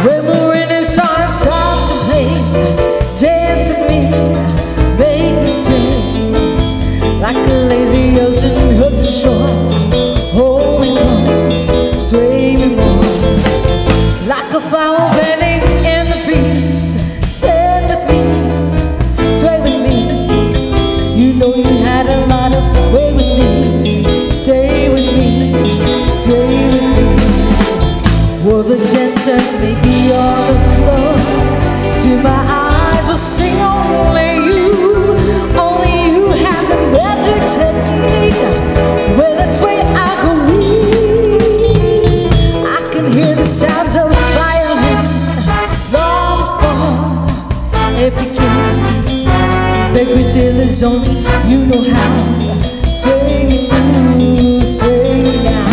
When the rain starts to play, dance with me, make me swing like a lazy ocean hooks the shore. Hold me close, sway me more, like a flower bending in the breeze. Stand with me, sway with me. You know you had a lot of way with me. Stay with me, sway with me. Well, the dancers may be on the floor, till my eyes will sing only you. Only you have the magic technique. Well, that's where I go weak. I can hear the sounds of violin long before it begins. Baby, there is only you know how. Sway me smooth, sway me now.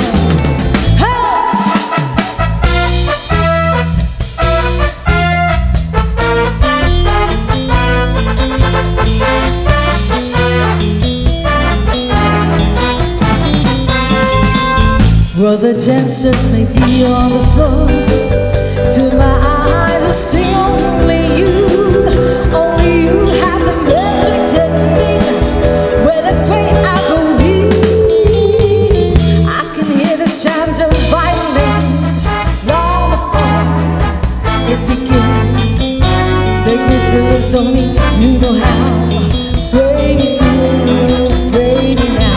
Well, the dancers may be on the floor, till my eyes will see only you. Only you have the magic technique. Well, that's where I go weak. I can hear the sounds of violins long before it begins. Make me feel it's only you know how. Sway me smooth, sway me now.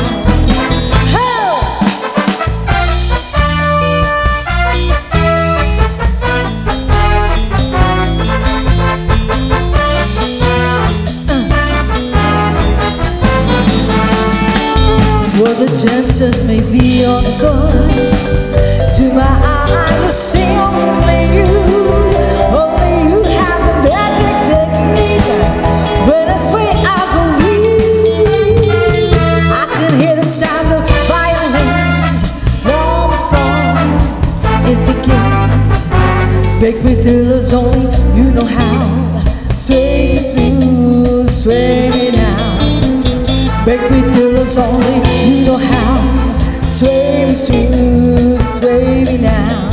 Well, the dancers may be on the floor, to my eyes will see only you. Only you have the magic technique. Well, that's where I go weak. I can hear the sounds of violins long before it begins. Make me feel as only you know how. Sway me smooth, sway me now. Make me feel as only you know how. Sway me smooth, sway me now.